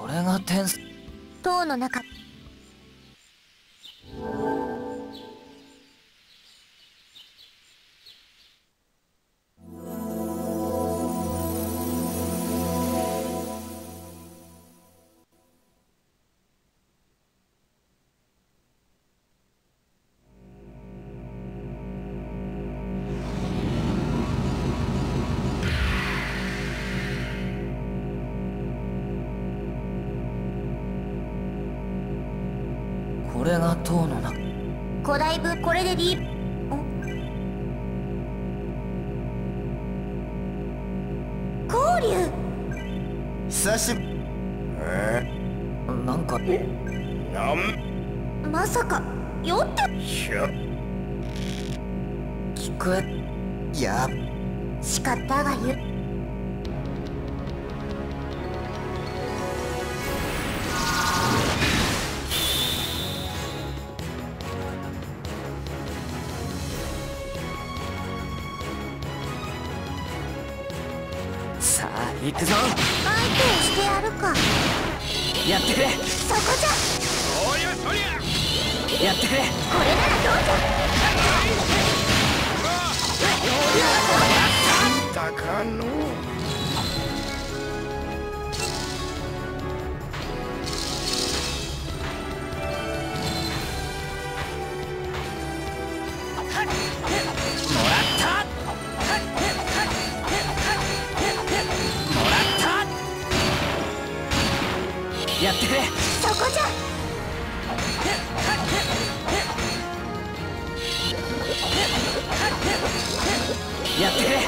これが天使塔の中。 これが塔の中。 古代部、これで交流。 久しぶり。 なんかまさか酔って聞こえ。 やしかったが言う。 さあ行くぞ。 相手をしてやるか。 やってくれ。 そこじゃ。 やってくれ。 これならどうじゃ。 ったかの。 やってくれ。 そこじゃ。 やってくれ。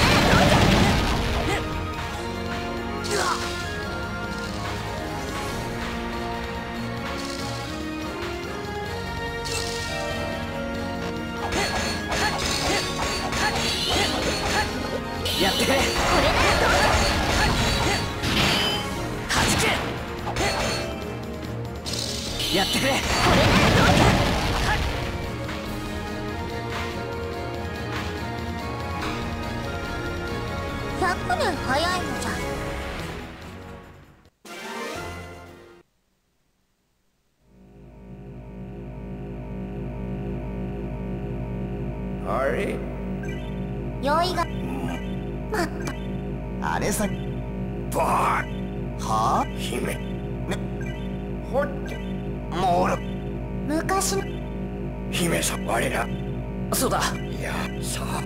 やってくれ。これならどうだ。はじけ。やってくれ。これならどうだ。100年早いのじゃ。 あれ酔いが。 あれさバーはあ姫ねほってもう昔の。 姫さ我らそうだ。 いやさあ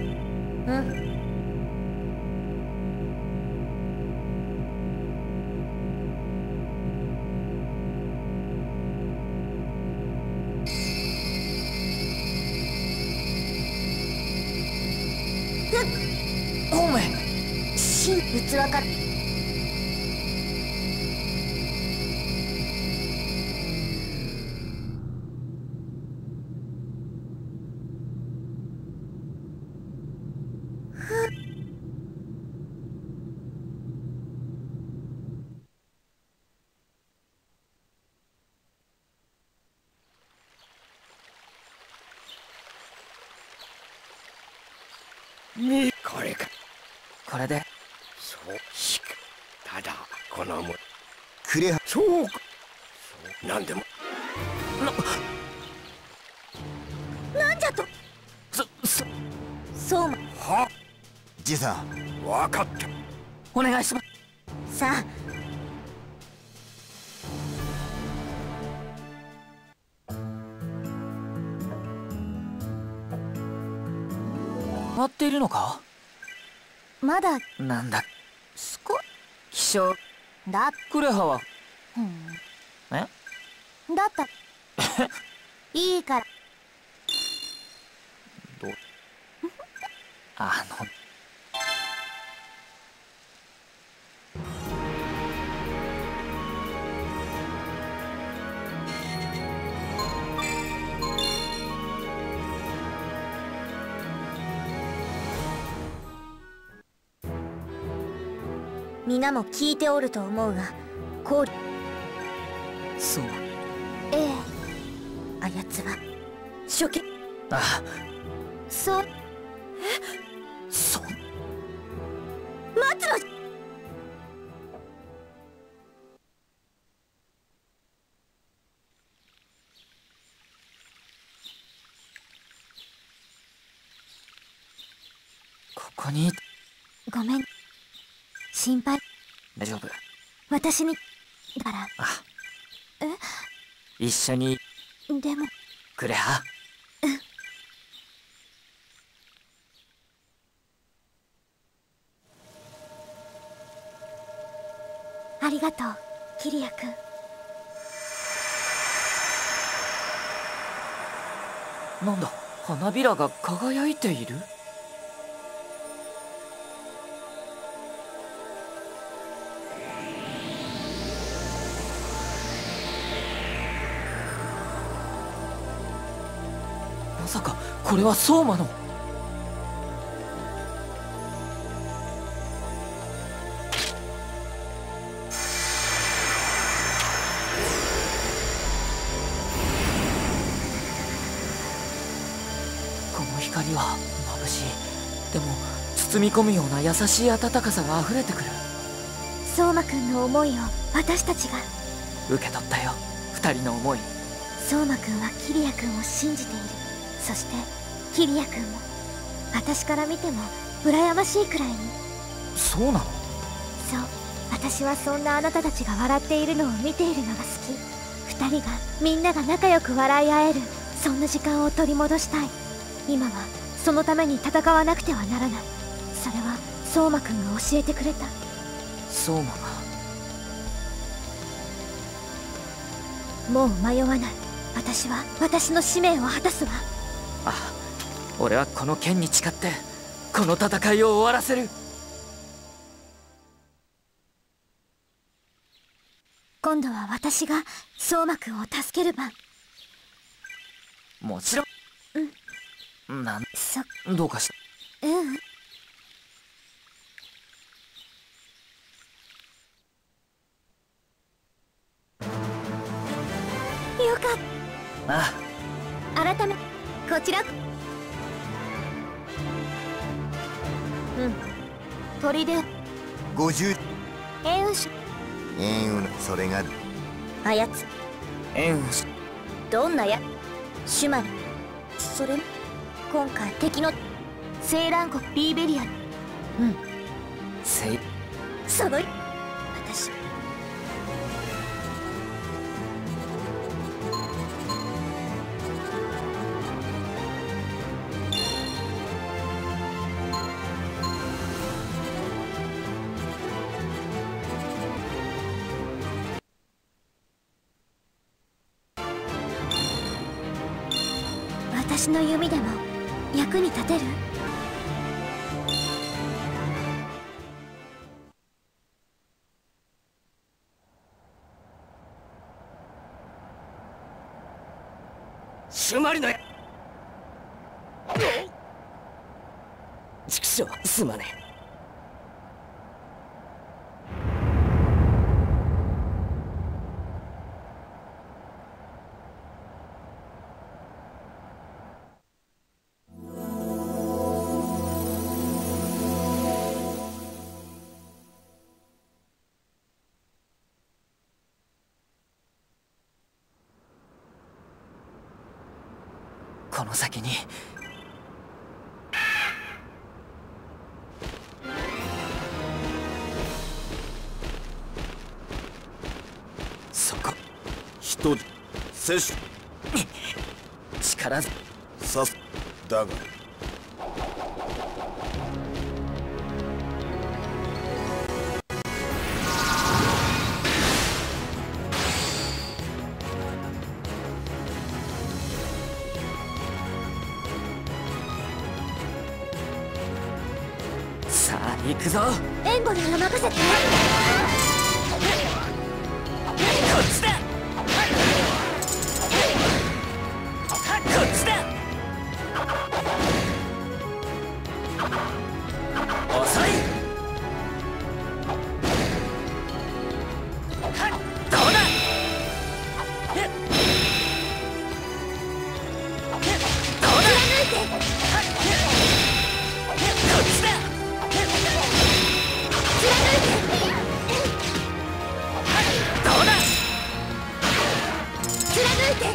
おめ真器から。 これか。 これでそうしかただこのくれはそうかそうなんでもなんじゃと。そうま。 はじさん分かったお願いします。 さあ終わっているのか。 まだなんだ少気象だ。 クレハはえだったいいからど皆も聞いておると思うが、こう。 そう。 ええ、あやつは初見。 ああ、 そう。 そう。 待つの。 こに。 ごめん。心配。 大丈夫。 私にだから。 あ、一緒にでもくれは。 ありがとう、キリヤくん。 なんだ、花びらが輝いている。まさかこれは相馬の。この光は眩しい。でも包み込むような優しい温かさが溢れてくる。 相馬くんの思いを私たちが受け取ったよ、二人の思い。 相馬くんはキリヤくんを信じている。そしてキリヤくんも私から見ても羨ましいくらいに。 そうなの？ そう、私はそんなあなたたちが笑っているのを見ているのが好き。二人がみんなが仲良く笑い合える、そんな時間を取り戻したい。今はそのために戦わなくてはならない。それは相馬くんが教えてくれた。 相馬が。 もう迷わない。私は私の使命を果たすわ。 あ、俺はこの剣に誓ってこの戦いを終わらせる。 今度は私が相馬くんを助ける番。 もちろん。どうかした。 うん。よかった。 ああ。 改めこちら。砦 50。 円雲それが操つ。 円どんなシュマル。それも今回敵の青蘭国ビーベリア。その私。私の弓でも役に立てる？ シュマリの畜生、すまねえ。この先にそこ人接種力ずさすだがさあ行くぞ。 エンボリーを任せて。こっちだ。こっちだ。遅い。どうだ。どうだ。こっちだ。どうだ。 貫いて。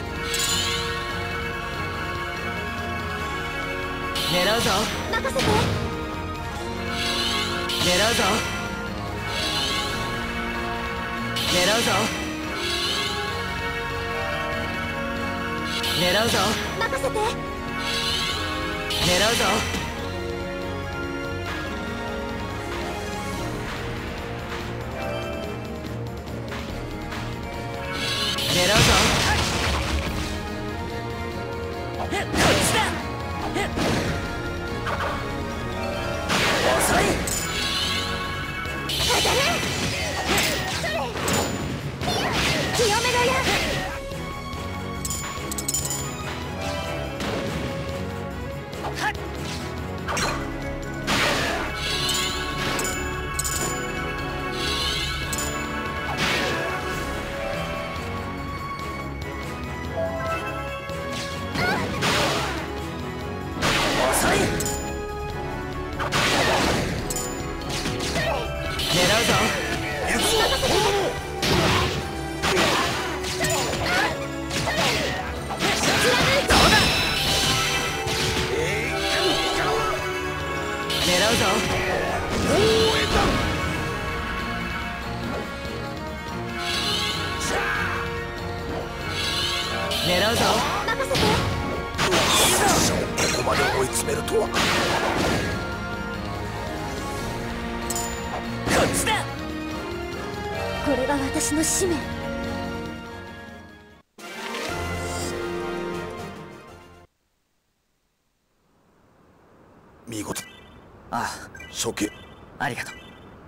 狙うぞ。 任せて。 狙うぞ。狙うぞ。狙うぞ。 任せて。 狙うぞ。狙うぞ。こっちだ。遅い。 当たれ。清めろや。 狙うぞ。 任せて。 ここまで追い詰めるとは。 こっちだ。 これが私の使命。 見事。 あ処刑。 あ、ありがとう。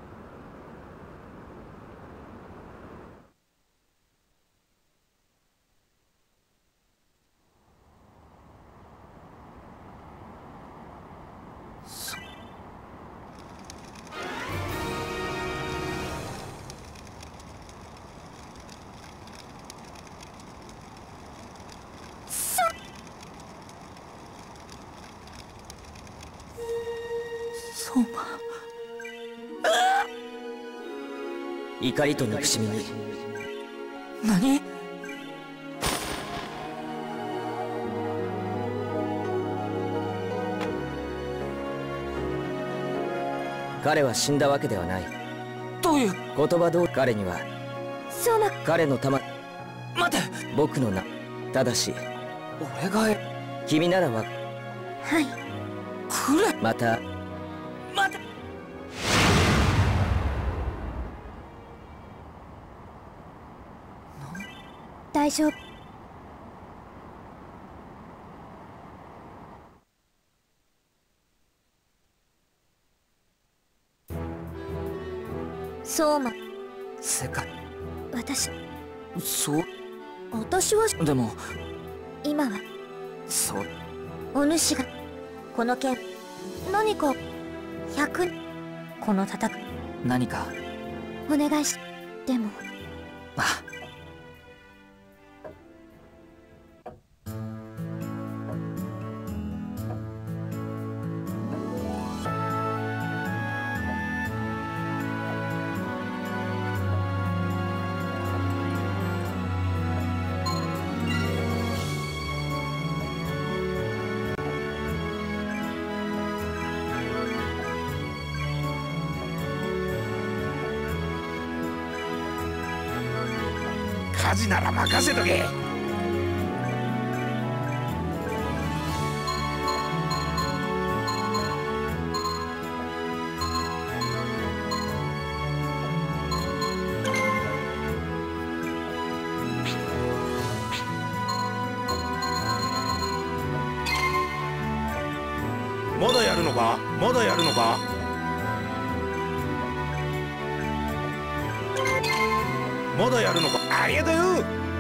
そうま。怒りと憎しみに。何？彼は死んだわけではない。どういう言葉通り彼にはそうま。 彼の玉。待て。僕の名。ただし俺が君ならは。 はい。 くれ。また。待て。 大丈夫。そうま。 世界。 私はでも今はそう。 お主がこの件何か100この戦い何かお願いし。でもあ。 家事なら任せとけ。まだやるのか？まだやるのか？まだやるのか？ありがとう。